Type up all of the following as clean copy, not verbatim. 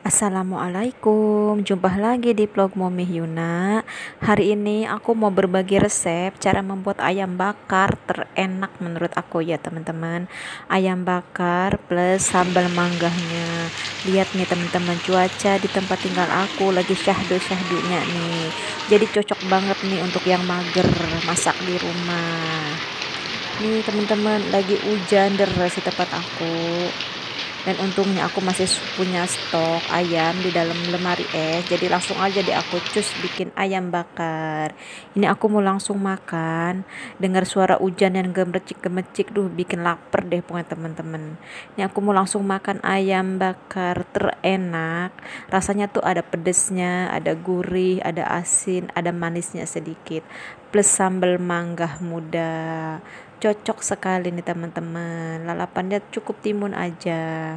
Assalamualaikum, jumpa lagi di vlog Momih Yuna. Hari ini aku mau berbagi resep cara membuat ayam bakar terenak menurut aku ya teman-teman. Ayam bakar plus sambal manggahnya. Lihat nih teman-teman, cuaca di tempat tinggal aku lagi syahdu-syahdunya nih. Jadi cocok banget nih untuk yang mager masak di rumah. Nih teman-teman, lagi hujan deras di tempat aku. Dan untungnya aku masih punya stok ayam di dalam lemari es, jadi langsung aja deh aku cus bikin ayam bakar. Ini aku mau langsung makan, dengar suara hujan yang gemercik-gemercik, duh bikin lapar deh pokoknya teman-teman. Ini aku mau langsung makan ayam bakar terenak. Rasanya tuh ada pedesnya, ada gurih, ada asin, ada manisnya sedikit, plus sambal mangga muda. Cocok sekali nih teman-teman, lalapannya cukup timun aja.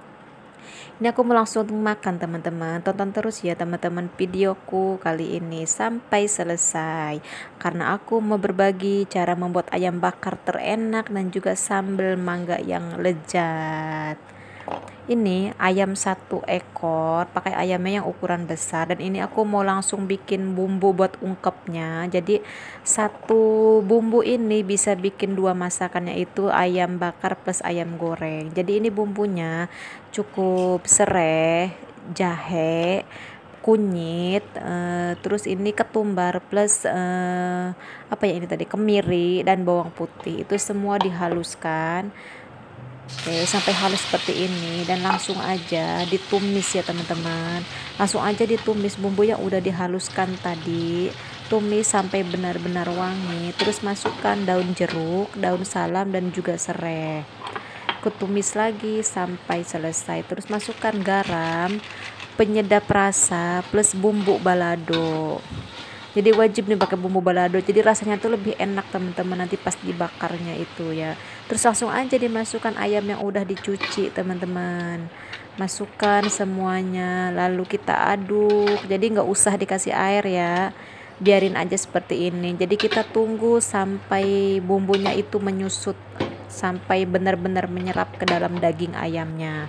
Ini aku mau langsung makan teman-teman. Tonton terus ya teman-teman videoku kali ini sampai selesai, karena aku mau berbagi cara membuat ayam bakar terenak dan juga sambal mangga yang lezat. Ini ayam 1 ekor, pakai ayamnya yang ukuran besar, dan ini aku mau langsung bikin bumbu buat ungkepnya. Jadi satu bumbu ini bisa bikin 2 masakan, yaitu ayam bakar plus ayam goreng. Jadi ini bumbunya cukup serai, jahe, kunyit, terus ini ketumbar plus apa ya ini tadi, kemiri dan bawang putih. Itu semua dihaluskan. Oke, sampai halus seperti ini, dan langsung aja ditumis ya teman-teman. Langsung aja ditumis bumbu yang udah dihaluskan tadi. Tumis sampai benar-benar wangi. Terus masukkan daun jeruk, daun salam, dan juga serai. Kutumis lagi sampai selesai. Terus masukkan garam, penyedap rasa, plus bumbu balado. Jadi wajib nih pakai bumbu balado, jadi rasanya tuh lebih enak teman-teman nanti pas dibakarnya itu ya. Terus langsung aja dimasukkan ayam yang udah dicuci teman-teman, masukkan semuanya lalu kita aduk. Jadi nggak usah dikasih air ya, biarin aja seperti ini. Jadi kita tunggu sampai bumbunya itu menyusut, sampai benar-benar menyerap ke dalam daging ayamnya.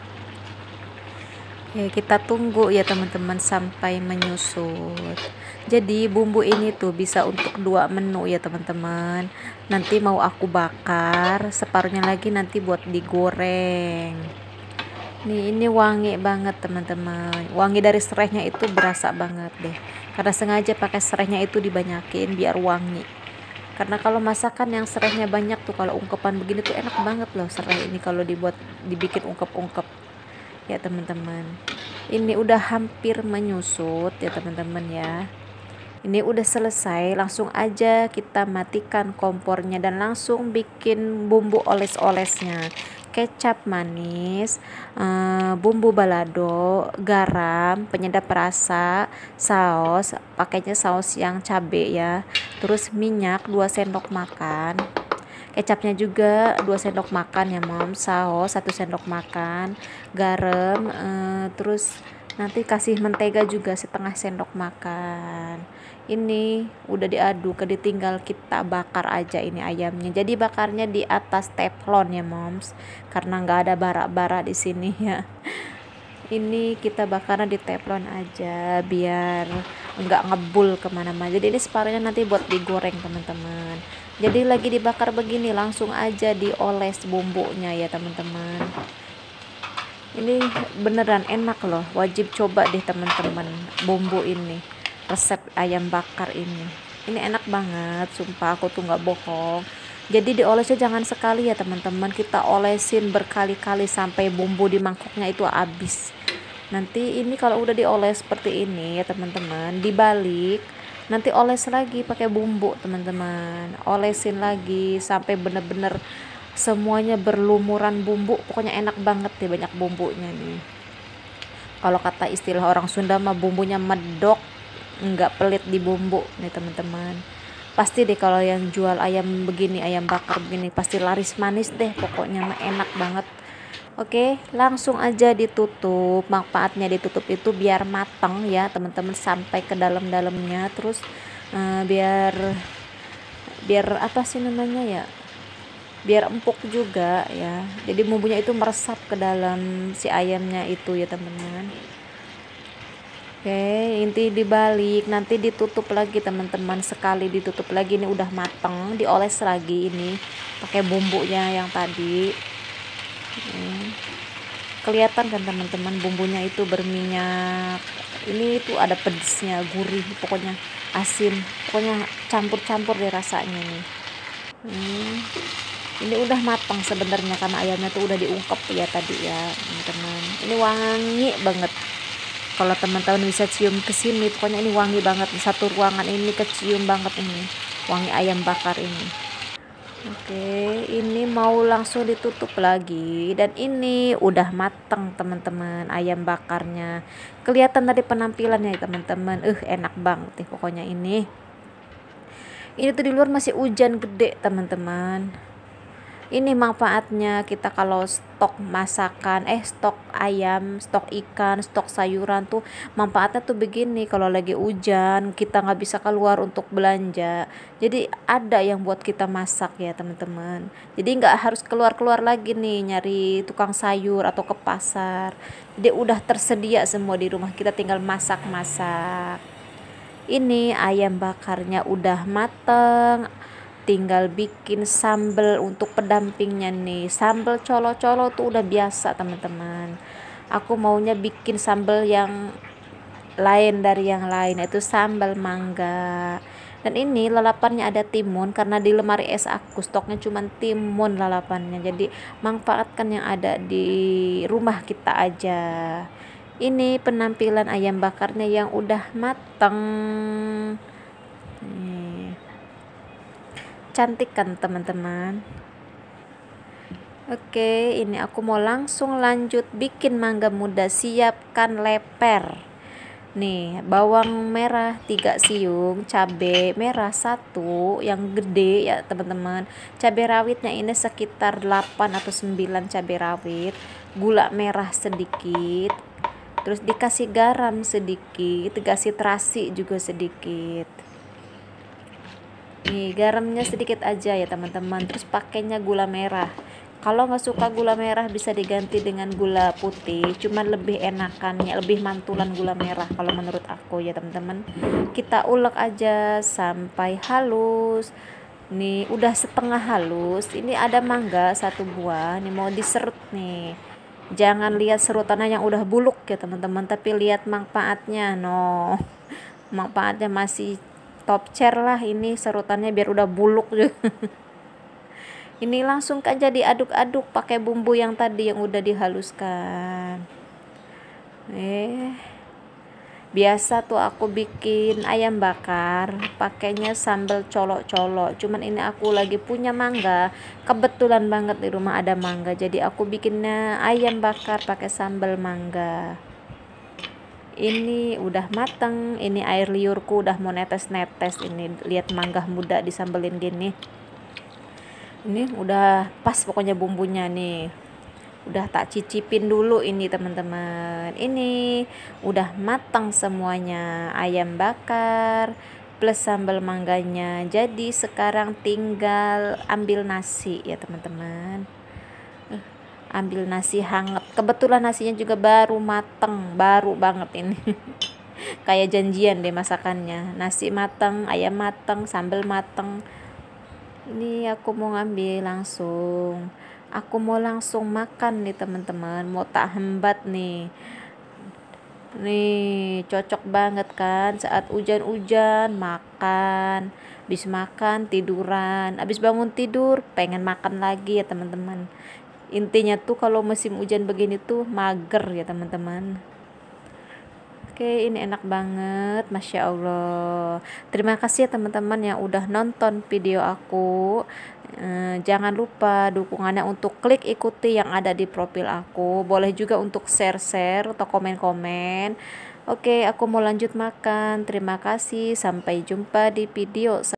Oke, kita tunggu ya teman-teman sampai menyusut. Jadi bumbu ini tuh bisa untuk 2 menu ya teman-teman. Nanti mau aku bakar, separuhnya lagi nanti buat digoreng. Nih ini wangi banget teman-teman. Wangi dari serainya itu berasa banget deh. Karena sengaja pakai serainya itu dibanyakin biar wangi. Karena kalau masakan yang serainya banyak tuh, kalau ungkepan begini tuh enak banget loh serai ini kalau dibikin ungkep-ungkep ya teman-teman. Ini udah hampir menyusut ya teman-teman ya. Ini udah selesai, langsung aja kita matikan kompornya dan langsung bikin bumbu oles-olesnya. Kecap manis, bumbu balado, garam, penyedap rasa, saus, pakainya saus yang cabe ya. Terus minyak 2 sendok makan. Kecapnya juga 2 sendok makan ya mom, saus 1 sendok makan, garam, terus nanti kasih mentega juga setengah sendok makan. Ini udah diaduk, ditinggal kita bakar aja ini ayamnya. Jadi bakarnya di atas teflon ya moms, karena nggak ada bara-bara di sini ya. Ini kita bakarnya di teflon aja biar nggak ngebul kemana-mana. Jadi ini separuhnya nanti buat digoreng teman-teman. Jadi lagi dibakar begini langsung aja dioles bumbunya ya teman-teman. Ini beneran enak loh, wajib coba deh teman-teman bumbu ini, resep ayam bakar ini enak banget, sumpah aku tuh nggak bohong. Jadi diolesnya jangan sekali ya teman-teman, kita olesin berkali-kali sampai bumbu di mangkoknya itu habis. Nanti ini kalau udah dioles seperti ini ya teman-teman, dibalik, nanti oles lagi pakai bumbu teman-teman, olesin lagi sampai bener-bener semuanya berlumuran bumbu. Pokoknya enak banget deh, banyak bumbunya nih. Kalau kata istilah orang Sunda mah bumbunya medok, nggak pelit di bumbu nih teman-teman. Pasti deh kalau yang jual ayam begini, ayam bakar begini pasti laris manis deh, pokoknya mah enak banget. Oke, langsung aja ditutup. Manfaatnya ditutup itu biar matang ya teman-teman, sampai ke dalam-dalamnya. Terus biar biar apa sih namanya ya, biar empuk juga ya. Jadi bumbunya itu meresap ke dalam si ayamnya itu ya teman-teman. Oke, inti dibalik, nanti ditutup lagi teman-teman. Sekali ditutup lagi ini udah mateng, dioles lagi ini pakai bumbunya yang tadi. Kelihatan kan teman-teman, bumbunya itu berminyak. Ini itu ada pedesnya, gurih, pokoknya asin, pokoknya campur-campur deh rasanya nih. Ini udah matang sebenarnya karena ayamnya tuh udah diungkep ya tadi ya teman-teman. Ini wangi banget. Kalau teman-teman bisa cium ke sini, pokoknya ini wangi banget. Di satu ruangan ini kecium banget ini wangi ayam bakar ini. Oke, ini mau langsung ditutup lagi dan ini udah mateng teman-teman ayam bakarnya. Kelihatan dari penampilannya ya teman-teman. Enak banget nih pokoknya ini. Ini tuh di luar masih hujan gede teman-teman. Ini manfaatnya kita kalau stok masakan, stok ayam, stok ikan, stok sayuran tuh manfaatnya tuh begini. Kalau lagi hujan kita nggak bisa keluar untuk belanja, jadi ada yang buat kita masak ya teman-teman. Jadi nggak harus keluar-keluar lagi nih nyari tukang sayur atau ke pasar. Jadi udah tersedia semua di rumah, kita tinggal masak-masak. Ini ayam bakarnya udah mateng, tinggal bikin sambal untuk pendampingnya nih. Sambal colo-colo tuh udah biasa teman-teman. Aku maunya bikin sambal yang lain dari yang lain, yaitu sambal mangga. Dan ini lalapannya ada timun, karena di lemari es aku stoknya cuma timun lalapannya. Jadi manfaatkan yang ada di rumah kita aja. Ini penampilan ayam bakarnya yang udah mateng. Cantik kan teman-teman. Oke, ini aku mau langsung lanjut bikin mangga muda. Siapkan leper nih, bawang merah 3 siung, cabai merah 1 yang gede ya teman-teman. Cabai rawitnya ini sekitar 8 atau 9 cabai rawit, gula merah sedikit, terus dikasih garam sedikit, dikasih terasi juga sedikit. Nih garamnya sedikit aja ya teman-teman. Terus pakainya gula merah. Kalau nggak suka gula merah bisa diganti dengan gula putih, cuman lebih enakannya, lebih mantulan gula merah kalau menurut aku ya teman-teman. Kita ulek aja sampai halus. Nih udah setengah halus. Ini ada mangga 1 buah, nih mau diserut nih. Jangan lihat serutannya yang udah buluk ya teman-teman, tapi lihat manfaatnya. No, manfaatnya masih top chair lah ini serutannya, biar udah buluk juga. Ini langsung aja diaduk-aduk pakai bumbu yang tadi yang udah dihaluskan. Biasa tuh aku bikin ayam bakar pakainya sambal colo-colo, cuman ini aku lagi punya mangga, kebetulan banget di rumah ada mangga, jadi aku bikinnya ayam bakar pakai sambal mangga. Ini udah mateng, ini air liurku udah mau netes-netes. Ini lihat mangga muda disambelin gini, ini udah pas pokoknya bumbunya nih. Udah tak cicipin dulu ini teman-teman. Ini udah matang semuanya, ayam bakar plus sambal mangganya. Jadi sekarang tinggal ambil nasi ya teman-teman. Ambil nasi hangat, kebetulan nasinya juga baru mateng, baru banget ini. Kayak janjian deh masakannya, nasi mateng, ayam mateng, sambal mateng. Ini aku mau ngambil langsung, aku mau langsung makan nih teman-teman, mau tak hembat nih. Nih cocok banget kan saat hujan-hujan makan, habis makan tiduran, habis bangun tidur pengen makan lagi ya teman-teman. Intinya tuh kalau musim hujan begini tuh mager ya teman-teman. Oke, ini enak banget, Masya Allah. Terima kasih ya teman-teman yang udah nonton video aku. Jangan lupa dukungannya untuk klik ikuti yang ada di profil aku. Boleh juga untuk share-share atau komen-komen. Oke, aku mau lanjut makan. Terima kasih, sampai jumpa di video